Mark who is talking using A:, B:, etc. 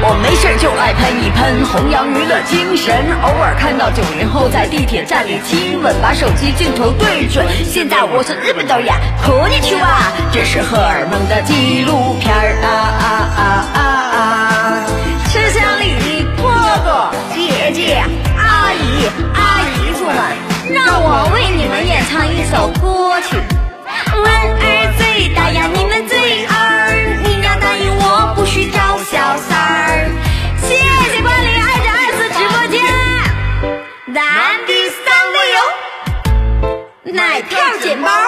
A: 我没事就爱喷一喷，弘扬娱乐精神。偶尔看到90后在地铁站里亲吻，把手机镜头对准。现在我是日本导演，こんにちは，这是荷尔蒙的纪录片吃香里哥哥、姐姐、阿姨夫们，让我为你们演唱一首歌曲。人儿最大呀，你们最二，你要答应我，不许找小三儿。谢谢光临2.24直播间，咱的3位有奶票钱包。